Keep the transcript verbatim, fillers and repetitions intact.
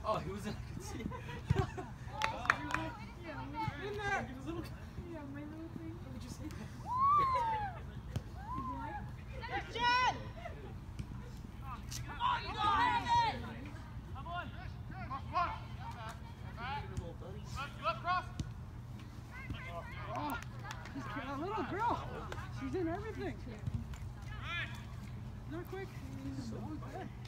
Oh, he was in. I could see. In there. He was little. Yeah, my little thing. What would you say? Jen! Come on, you guys! Come on! Come on! Left cross! Oh, she's a little girl. She's in everything. Not quick. So good.